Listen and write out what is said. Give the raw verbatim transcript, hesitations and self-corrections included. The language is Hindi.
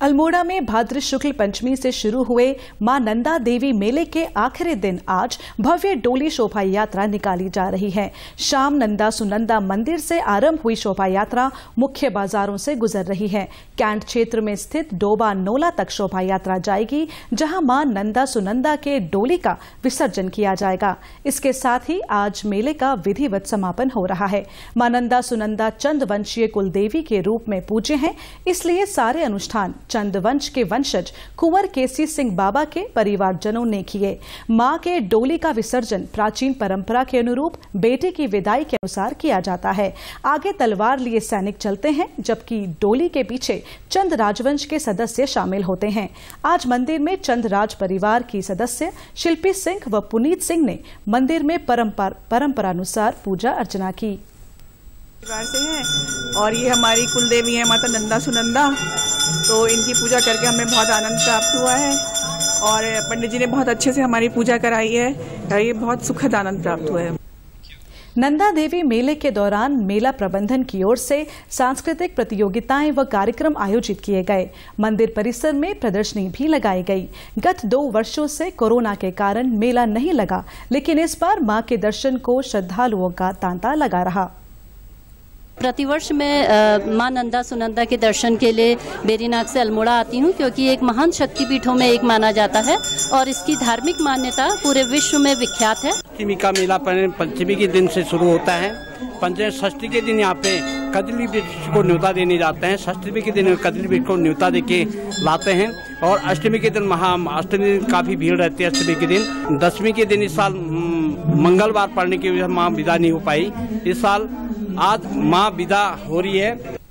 अल्मोड़ा में भाद्र शुक्ल पंचमी से शुरू हुए मां नंदा देवी मेले के आखिरी दिन आज भव्य डोली शोभा यात्रा निकाली जा रही है। शाम नंदा सुनंदा मंदिर से आरंभ हुई शोभा यात्रा मुख्य बाजारों से गुजर रही है। कैंट क्षेत्र में स्थित डोबा नोला तक शोभा यात्रा जाएगी, जहां मां नंदा सुनंदा के डोली का विसर्जन किया जाएगा। इसके साथ ही आज मेले का विधिवत समापन हो रहा है। मां नंदा सुनंदा चंदवंशीय कुलदेवी के रूप में पूज्य हैं, इसलिए सारे अनुष्ठान चंदवंश के वंशज कुंवर केसी सिंह बाबा के परिवारजनों ने किए। मां के डोली का विसर्जन प्राचीन परंपरा के अनुरूप बेटे की विदाई के अनुसार किया जाता है। आगे तलवार लिए सैनिक चलते हैं, जबकि डोली के पीछे चंद राजवंश के सदस्य शामिल होते हैं। आज मंदिर में चंद राज परिवार की सदस्य शिल्पी सिंह व पुनीत सिंह ने मंदिर में परंपरानुसार पूजा अर्चना की। से हैं और ये हमारी कुल देवी है माता नंदा सुनंदा, तो इनकी पूजा करके हमें बहुत आनंद प्राप्त हुआ है और पंडित जी ने बहुत अच्छे से हमारी पूजा कराई है। ये बहुत सुखद आनंद प्राप्त हुआ है। नंदा देवी मेले के दौरान मेला प्रबंधन की ओर से सांस्कृतिक प्रतियोगिताएं व कार्यक्रम आयोजित किए गए। मंदिर परिसर में प्रदर्शनी भी लगाई गई। गत दो वर्षों से कोरोना के कारण मेला नहीं लगा, लेकिन इस बार मां के दर्शन को श्रद्धालुओं का तांता लगा रहा। प्रतिवर्ष मैं मां नंदा सुनंदा के दर्शन के लिए बेरीनाग से अल्मोड़ा आती हूँ, क्योंकि एक महान शक्तिपीठों में एक माना जाता है और इसकी धार्मिक मान्यता पूरे विश्व में विख्यात है। पंचमी का मेला पंचमी के दिन से शुरू होता है। पंचमी षष्ठी के दिन यहाँ पे कदली वृक्ष को न्योता देने जाते हैं। षष्ठी के दिन कदली वृक्ष को न्योता देके लाते हैं और अष्टमी के दिन महा अष्टमी दिन काफी भीड़ रहती है। अष्टमी के दिन दसवीं के दिन इस साल मंगलवार पड़ने की वजह से माँ विदा नहीं हो पाई। इस साल आज माँ विदा हो रही है।